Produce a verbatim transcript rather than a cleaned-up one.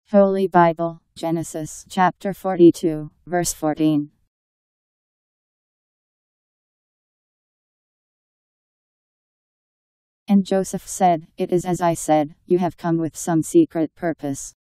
Holy Bible, Genesis chapter forty-two, verse fourteen. And Joseph said, "It is as I said, you have come with some secret purpose.